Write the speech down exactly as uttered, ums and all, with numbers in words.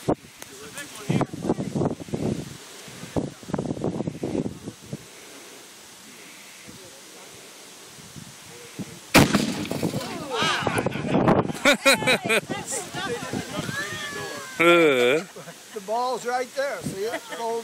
Uh. The ball's right there, see it? Fold